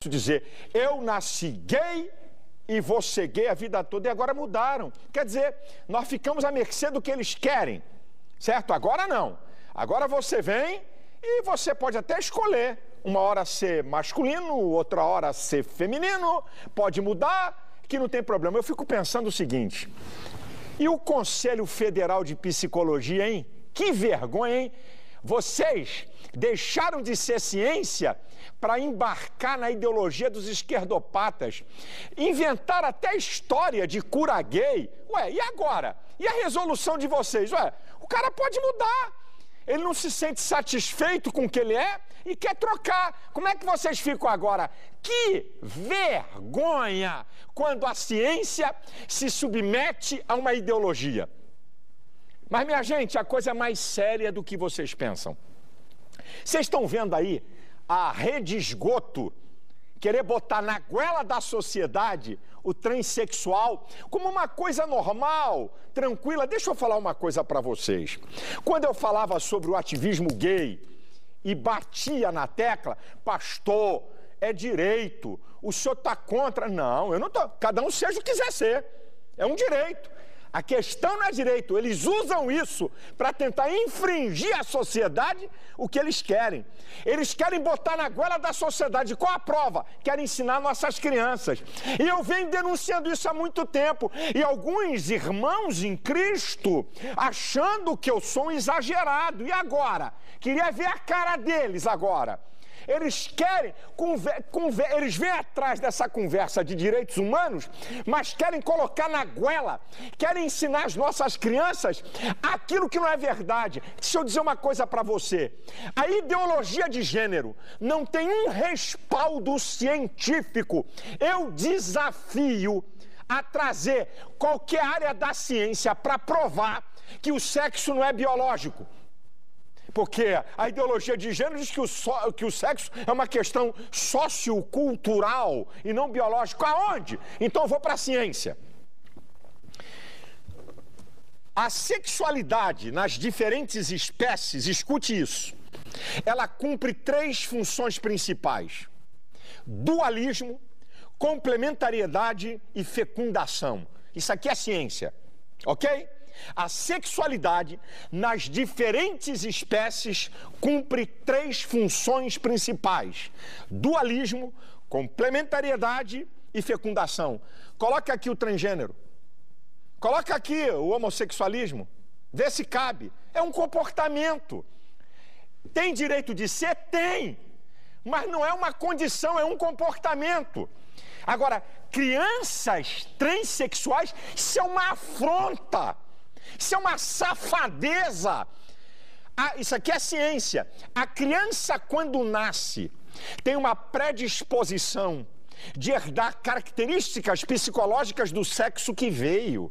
dizer, eu nasci gay e vou ser gay a vida toda, e agora mudaram. Quer dizer, nós ficamos à mercê do que eles querem, certo? Agora não. Agora você vem e você pode até escolher, uma hora ser masculino, outra hora ser feminino, pode mudar, que não tem problema. Eu fico pensando o seguinte, e o Conselho Federal de Psicologia, hein? Que vergonha, hein? Vocês deixaram de ser ciência para embarcar na ideologia dos esquerdopatas. Inventaram até história de cura gay. Ué, e agora? E a resolução de vocês? Ué, o cara pode mudar. Ele não se sente satisfeito com o que ele é e quer trocar. Como é que vocês ficam agora? Que vergonha quando a ciência se submete a uma ideologia. Mas, minha gente, a coisa é mais séria do que vocês pensam. Vocês estão vendo aí a rede esgoto querer botar na goela da sociedade o transexual como uma coisa normal, tranquila. Deixa eu falar uma coisa para vocês. Quando eu falava sobre o ativismo gay e batia na tecla, pastor, é direito, o senhor está contra. Não, eu não estou. Cada um seja o que quiser ser. É um direito. A questão não é direito, eles usam isso para tentar infringir a sociedade o que eles querem. Eles querem botar na goela da sociedade. Qual a prova? Querem ensinar nossas crianças. E eu venho denunciando isso há muito tempo. E alguns irmãos em Cristo achando que eu sou um exagerado. E agora? Queria ver a cara deles agora. Eles querem, eles vêm atrás dessa conversa de direitos humanos, mas querem colocar na goela, querem ensinar as nossas crianças aquilo que não é verdade. Deixa eu dizer uma coisa para você, a ideologia de gênero não tem um respaldo científico. Eu desafio a trazer qualquer área da ciência para provar que o sexo não é biológico. Porque a ideologia de gênero diz que o sexo é uma questão sociocultural e não biológica. Aonde? Então eu vou para a ciência. A sexualidade nas diferentes espécies, escute isso, ela cumpre 3 funções principais: dualismo, complementariedade e fecundação. Isso aqui é ciência, ok? A sexualidade nas diferentes espécies cumpre 3 funções principais: dualismo, complementariedade e fecundação. Coloca aqui o transgênero. Coloca aqui o homossexualismo. Vê se cabe. É um comportamento. Tem direito de ser? Tem. Mas não é uma condição, é um comportamento. Agora, crianças transexuais, isso é uma afronta. Isso é uma safadeza. Isso aqui é ciência. A criança, quando nasce, tem uma predisposição de herdar características psicológicas do sexo que veio.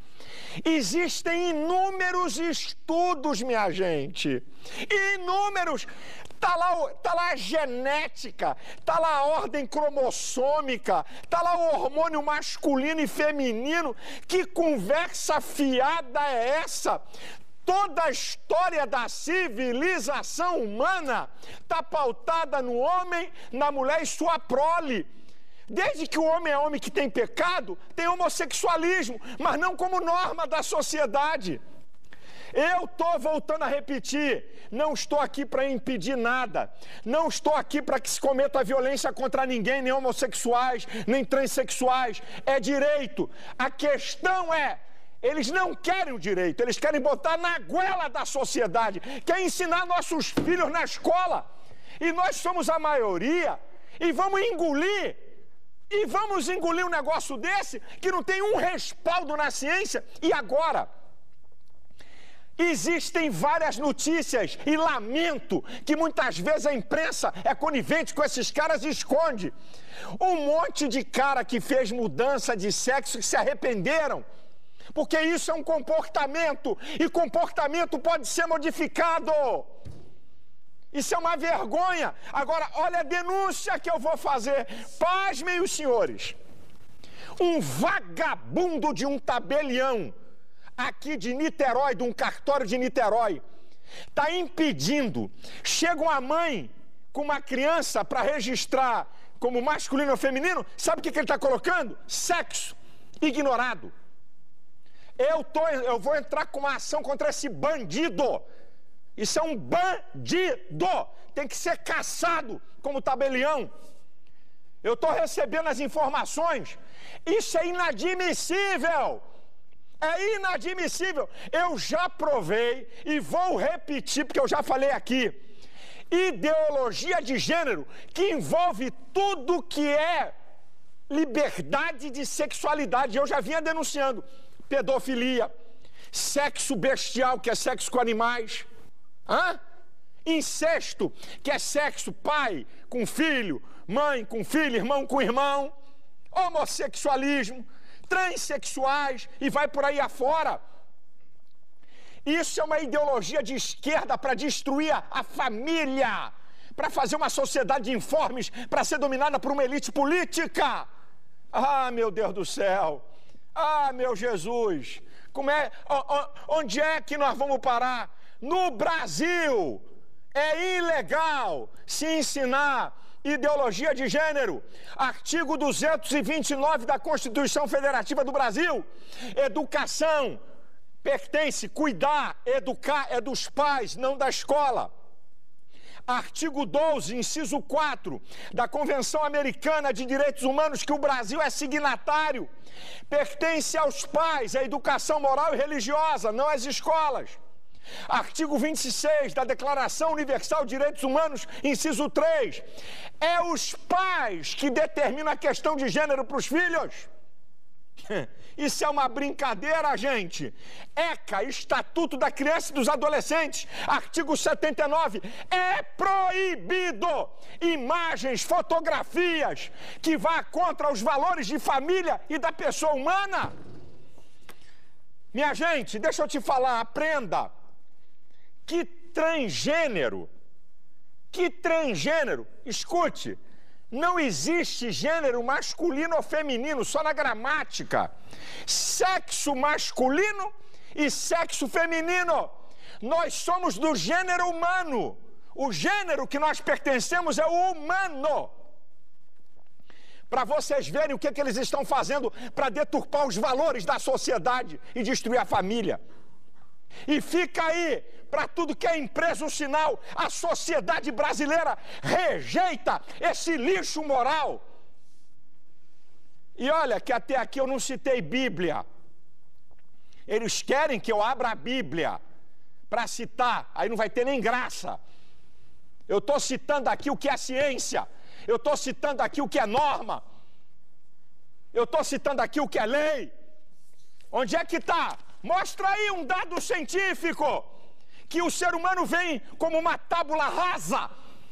Existem inúmeros estudos, minha gente. Inúmeros. Está lá a genética, está lá a ordem cromossômica, está lá o hormônio masculino e feminino. Que conversa fiada é essa? Toda a história da civilização humana está pautada no homem, na mulher e sua prole. Desde que o homem é homem que tem pecado, tem homossexualismo, mas não como norma da sociedade. Eu estou voltando a repetir, não estou aqui para impedir nada, não estou aqui para que se cometa violência contra ninguém, nem homossexuais, nem transexuais, é direito. A questão é, eles não querem o direito, eles querem botar na goela da sociedade, querem ensinar nossos filhos na escola, e nós somos a maioria, e vamos engolir um negócio desse, que não tem um respaldo na ciência. E agora? Existem várias notícias e lamento que muitas vezes a imprensa é conivente com esses caras e esconde. Um monte de cara que fez mudança de sexo que se arrependeram, porque isso é um comportamento e comportamento pode ser modificado. Isso é uma vergonha. Agora, olha a denúncia que eu vou fazer. Pasmem os senhores. Um vagabundo de um tabelião aqui de Niterói, de um cartório de Niterói, está impedindo. Chega uma mãe com uma criança para registrar como masculino ou feminino, sabe o que ele está colocando? Sexo ignorado. Eu vou entrar com uma ação contra esse bandido. Isso é um bandido. Tem que ser caçado como tabelião. Eu estou recebendo as informações. Isso é inadmissível. É inadmissível. Eu já provei e vou repetir, porque eu já falei aqui. Ideologia de gênero que envolve tudo que é liberdade de sexualidade. Eu já vinha denunciando pedofilia, sexo bestial, que é sexo com animais, incesto, que é sexo pai com filho, mãe com filho, irmão com irmão, homossexualismo, transexuais e vai por aí afora. Isso é uma ideologia de esquerda para destruir a família, para fazer uma sociedade de informes, para ser dominada por uma elite política. Ah, meu Deus do céu! Ah, meu Jesus! Onde é que nós vamos parar? No Brasil é ilegal se ensinar ideologia de gênero. Artigo 229 da Constituição Federativa do Brasil. Educação pertence, cuidar, educar é dos pais, não da escola. Artigo 12, inciso 4, da Convenção Americana de Direitos Humanos, que o Brasil é signatário, pertence aos pais, a educação moral e religiosa, não às escolas. Artigo 26 da Declaração Universal de Direitos Humanos, inciso 3, é os pais que determinam a questão de gênero para os filhos. Isso é uma brincadeira, gente. ECA, Estatuto da Criança e dos Adolescentes, artigo 79, é proibido imagens, fotografias que vá contra os valores de família e da pessoa humana. Minha gente, deixa eu te falar, aprenda que transgênero, escute, não existe gênero masculino ou feminino, só na gramática. Sexo masculino e sexo feminino. Nós somos do gênero humano. O gênero que nós pertencemos é o humano. Para vocês verem o que eles estão fazendo para deturpar os valores da sociedade e destruir a família. E fica aí, para tudo que é empresa, um sinal. A sociedade brasileira rejeita esse lixo moral. E olha que até aqui eu não citei Bíblia. Eles querem que eu abra a Bíblia para citar, aí não vai ter nem graça. Eu estou citando aqui o que é ciência. Eu estou citando aqui o que é norma. Eu estou citando aqui o que é lei. Onde é que está? Mostra aí um dado científico, que o ser humano vem como uma tábula rasa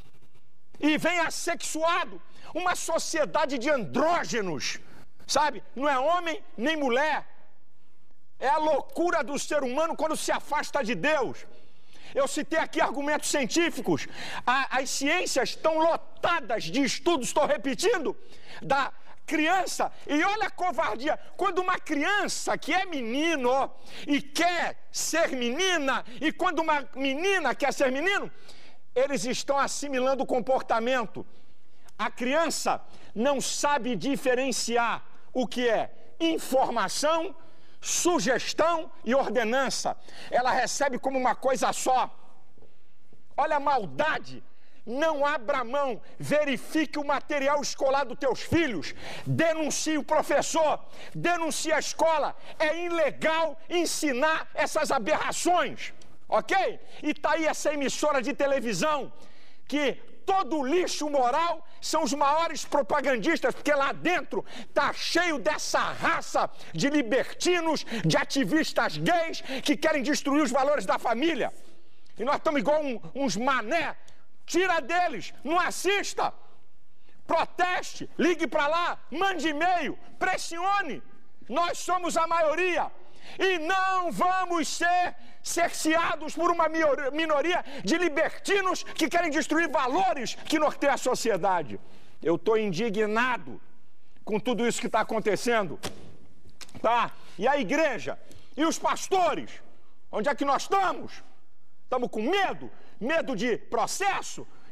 e vem assexuado, uma sociedade de andrógenos, sabe? Não é homem nem mulher. É a loucura do ser humano quando se afasta de Deus. Eu citei aqui argumentos científicos. As ciências estão lotadas de estudos, estou repetindo, da criança. E olha a covardia. Quando uma criança que é menino e quer ser menina, e quando uma menina quer ser menino, eles estão assimilando o comportamento. A criança não sabe diferenciar o que é informação, sugestão e ordenança. Ela recebe como uma coisa só. Olha a maldade. Não abra mão, verifique o material escolar dos teus filhos, denuncie o professor, denuncie a escola. É ilegal ensinar essas aberrações, ok? E está aí essa emissora de televisão que todo o lixo moral são os maiores propagandistas, porque lá dentro está cheio dessa raça de libertinos, de ativistas gays que querem destruir os valores da família. E nós estamos igual uns mané. Tira deles, não assista, proteste, ligue para lá, mande e-mail, pressione. Nós somos a maioria e não vamos ser cerceados por uma minoria de libertinos que querem destruir valores que norteiam a sociedade. Eu estou indignado com tudo isso que está acontecendo, tá? E a igreja? E os pastores? Onde é que nós estamos? Estamos com medo? Medo de processo,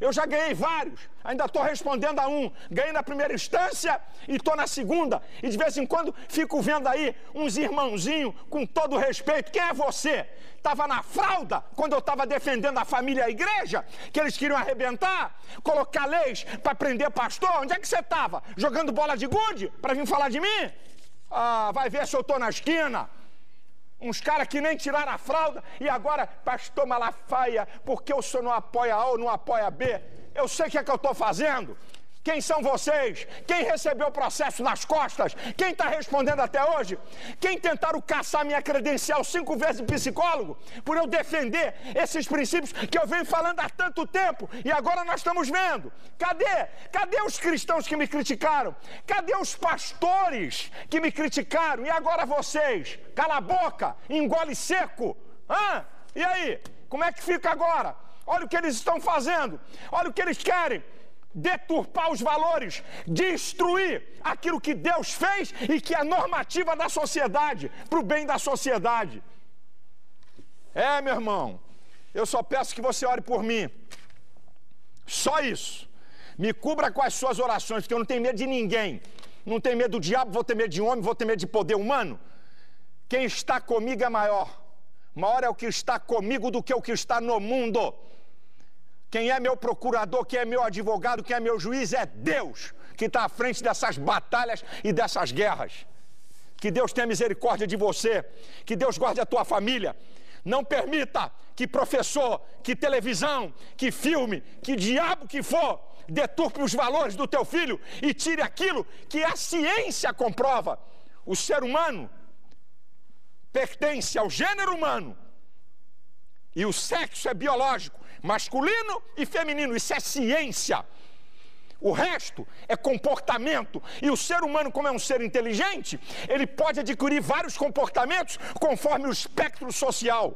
Eu já ganhei vários, ainda estou respondendo a um. Ganhei na primeira instância e estou na segunda. E de vez em quando fico vendo aí uns irmãozinhos, com todo respeito. Quem é você? Estava na fralda quando eu estava defendendo a família e a igreja, que eles queriam arrebentar, colocar leis para prender pastor. Onde é que você estava? Jogando bola de gude para vir falar de mim? Ah, vai ver se eu estou na esquina. Uns caras que nem tiraram a fralda e agora, pastor Malafaia, porque o senhor não apoia A ou não apoia B? Eu sei o que é que eu estou fazendo. Quem são vocês? Quem recebeu o processo nas costas? Quem está respondendo até hoje? Quem tentaram caçar minha credencial 5 vezes de psicólogo por eu defender esses princípios que eu venho falando há tanto tempo e agora nós estamos vendo? Cadê? Cadê os cristãos que me criticaram? Cadê os pastores que me criticaram? E agora vocês? Cala a boca, engole seco. Hã? E aí? Como é que fica agora? Olha o que eles estão fazendo. Olha o que eles querem. Deturpar os valores, destruir aquilo que Deus fez e que é normativa da sociedade, para o bem da sociedade. Meu irmão, eu só peço que você ore por mim. Só isso. Me cubra com as suas orações, porque eu não tenho medo de ninguém. Não tenho medo do diabo, vou ter medo de homem, vou ter medo de poder humano. Quem está comigo é maior. Maior é o que está comigo do que o que está no mundo. Quem é meu procurador, quem é meu advogado, quem é meu juiz é Deus, que está à frente dessas batalhas e dessas guerras. Que Deus tenha misericórdia de você, que Deus guarde a tua família. Não permita que professor, que televisão, que filme, que diabo que for, deturpe os valores do teu filho e tire aquilo que a ciência comprova. O ser humano pertence ao gênero humano e o sexo é biológico. Masculino e feminino, isso é ciência. O resto é comportamento. E o ser humano, como é um ser inteligente, ele pode adquirir vários comportamentos conforme o espectro social.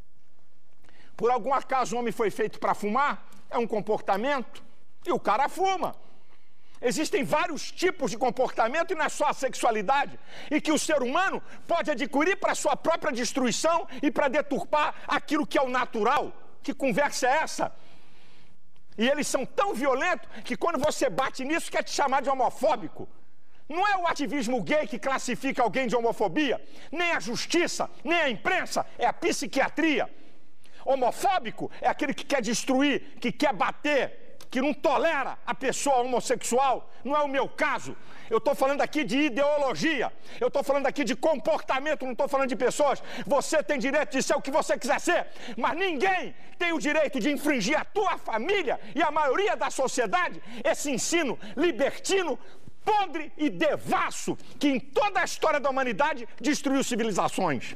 Por algum acaso o homem foi feito para fumar? É um comportamento. E o cara fuma. Existem vários tipos de comportamento e não é só a sexualidade. E que o ser humano pode adquirir para sua própria destruição e para deturpar aquilo que é o natural. Que conversa é essa? E eles são tão violentos que quando você bate nisso quer te chamar de homofóbico. Não é o ativismo gay que classifica alguém de homofobia, nem a justiça, nem a imprensa, é a psiquiatria. Homofóbico é aquele que quer destruir, que quer bater, que não tolera a pessoa homossexual. Não é o meu caso. Eu estou falando aqui de ideologia. Eu estou falando aqui de comportamento, não estou falando de pessoas. Você tem direito de ser o que você quiser ser, mas ninguém tem o direito de infringir a tua família e a maioria da sociedade esse ensino libertino, podre e devasso que em toda a história da humanidade destruiu civilizações.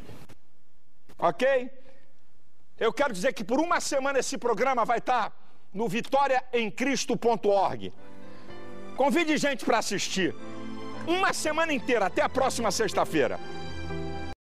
Ok? Eu quero dizer que por uma semana esse programa vai estar no vitoriaemcristo.org. Convide gente para assistir. Uma semana inteira, até a próxima sexta-feira.